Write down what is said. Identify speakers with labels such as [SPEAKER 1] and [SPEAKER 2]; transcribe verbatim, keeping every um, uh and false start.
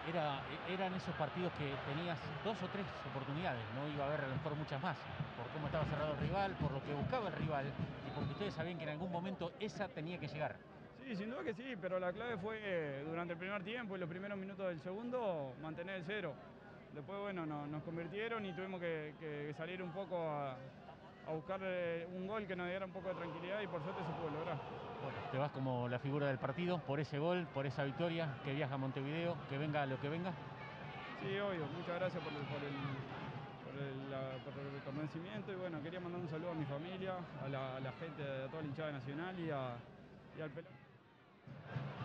[SPEAKER 1] Era, eran esos partidos que tenías dos o tres oportunidades, no iba a haber a lo mejor muchas más, por cómo estaba cerrado el rival, por lo que buscaba el rival y porque ustedes sabían que en algún momento esa tenía que llegar.
[SPEAKER 2] Sí, sin duda que sí, pero la clave fue eh, durante el primer tiempo y los primeros minutos del segundo mantener el cero. Después, bueno, no, nos convirtieron y tuvimos que, que salir un poco a, a buscar eh, un gol que nos diera un poco de tranquilidad y por suerte se pudo lograr.
[SPEAKER 1] Bueno, te vas como la figura del partido por ese gol, por esa victoria, que viaja a Montevideo, que venga lo que venga.
[SPEAKER 2] Sí, obvio, muchas gracias por el, por el, por el, la- por el reconocimiento y bueno, quería mandar un saludo a mi familia, a la, a la gente, a toda la hinchada de Nacional y, a, y al pelado.